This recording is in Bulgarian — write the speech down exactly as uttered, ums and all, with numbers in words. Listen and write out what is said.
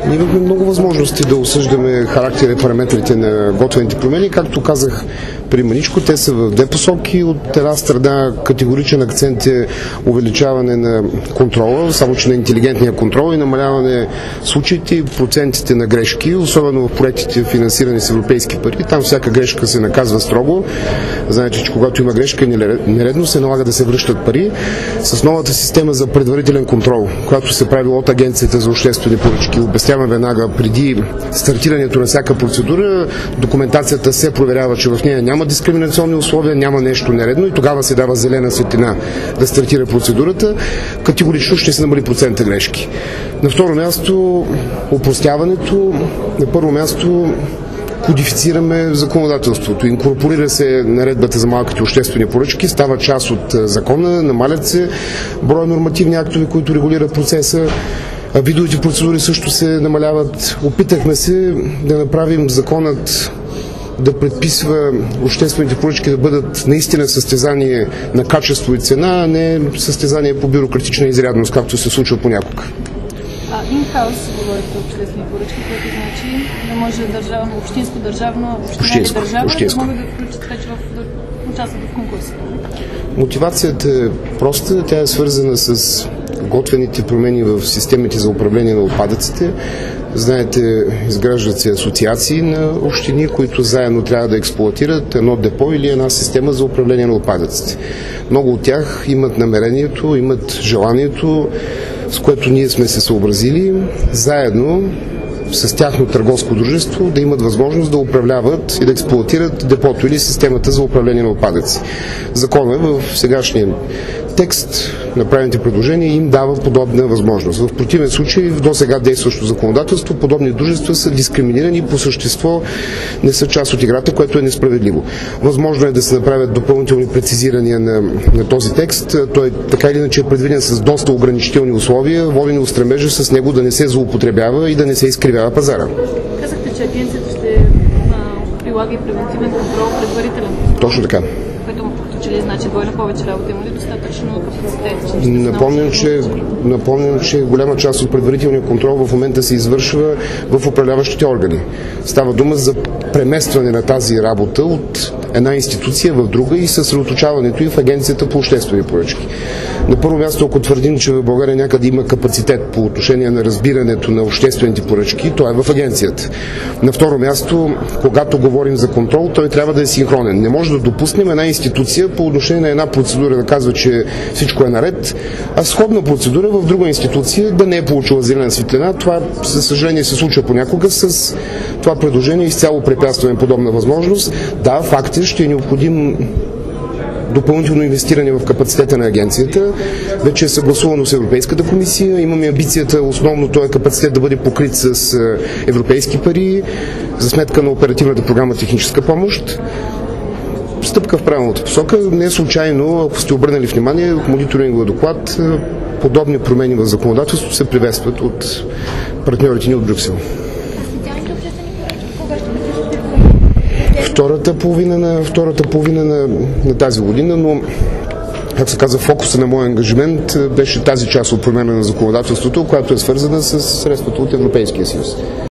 Ние имахме много възможности да осъждаме характера и параметрите на готвените промени. Както казах при маничко, те са в две посоки. От една страна категоричен акцент е увеличаване на контрола, само че на интелигентния контрол и намаляване случаите и процентите на грешки, особено в проектите финансирани с европейски пари. Там всяка грешка се наказва строго. Знаете, че когато има грешка и нередност, се налага да се връщат пари. С новата система за предварителен контрол, която се прави от Агенцията за обществени поръчки, обяснявам веднага, преди стартирането на всяка процедура, документацията се проверява, че в нея няма дискриминационни условия, няма нещо нередно и тогава се дава зелена светлина да стартира процедурата. Категорично ще се намали процента грешки. На второ място, опростяването. На първо място, кодифицираме законодателството. Инкорпорира се наредбата за малките обществени поръчки, става част от закона, намалят се броя нормативни актове, които регулират процеса. Видовите процедури също се намаляват. Опитахме се да направим законът да предписва обществените поръчки да бъдат наистина състезание на качество и цена, а не състезание по бюрократична изрядност, както се случва понякога. А инхаус, говорите обществени поръчки, което значи не може държавно, общинско, държавно, община или държава общинско. да могат да включат вече в, да участват в конкурса. Мотивацията е проста, тя е свързана с готвените промени в системите за управление на отпадъците. Знаете, изграждат се асоциации на общини, които заедно трябва да експлоатират едно депо или една система за управление на отпадъците. Много от тях имат намерението, имат желанието, с което ние сме се съобразили, заедно с тяхно търговско дружество да имат възможност да управляват и да експлоатират депото или системата за управление на отпадъци. Законът в сегашния текст, направените предложения им дава подобна възможност. В противен случай, в досега действащо законодателство, подобни дружества са дискриминирани и по същество не са част от играта, което е несправедливо. Възможно е да се направят допълнителни прецизирания на, на този текст. Той така или иначе е предвиден с доста ограничителни условия, водени от стремежа с него да не се злоупотребява и да не се изкривява пазара. Казахте, че агенцията ще а, прилага и превентивен контрол предварителен. Точно така. Което че ли значи двойно повече работа, има ли достатъчно капацитет? Напомням че, напомням, че голяма част от предварителния контрол в момента се извършва в управляващите органи. Става дума за преместване на тази работа от една институция в друга и съсредоточаването и в Агенцията по обществени поръчки. На първо място, ако твърдим, че в България някъде има капацитет по отношение на разбирането на обществените поръчки, то е в агенцията. На второ място, когато говорим за контрол, той трябва да е синхронен. Не може да допуснем една институция по отношение на една процедура да казва, че всичко е наред, а сходна процедура в друга институция да не е получила зелена светлина. Това, със съжаление, се случва понякога. С това предложение изцяло препятстваме подобна възможност. Да, факт е, ще е необходим допълнително инвестиране в капацитета на агенцията. Вече е съгласувано с Европейската комисия. Имаме амбицията основно този капацитет да бъде покрит с европейски пари за сметка на оперативната програма техническа помощ. Стъпка в правилната посока. Не е случайно, ако сте обърнали внимание, в мониторинговия доклад подобни промени в законодателството се приветстват от партньорите ни от Брюксел. Втората половина на, втората половина на, на тази година, но как се казва, фокуса на моя ангажимент беше тази част от промена на законодателството, която е свързана с средствата от Европейския съюз.